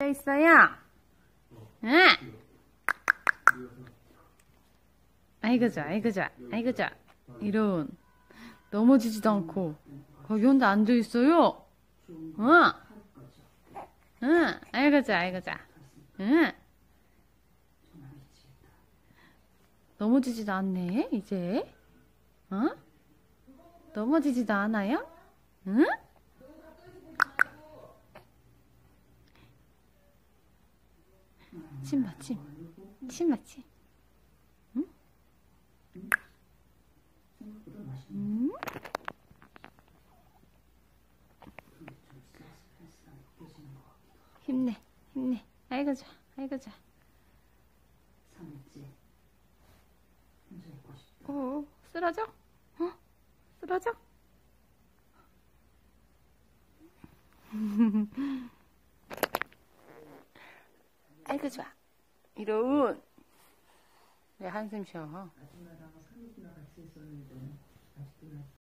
있어요? 응? 아이고 좋아, 아이고 좋아, 아이고 좋아. 이런. 넘어지지도 않고. 거기 혼자 앉아있어요? 응? 응? 아이고 좋아, 아이고 좋아. 응? 넘어지지도 않네, 이제. 어? 넘어지지도 않아요? 응? 침 봐, 침. 침 봐, 침. 응? 응? 힘내, 힘내. 아이고 좋아, 아이고 좋아. 쓰러져? 어? 쓰러져? 아이고 좋아. 이런. 왜 한숨 쉬어?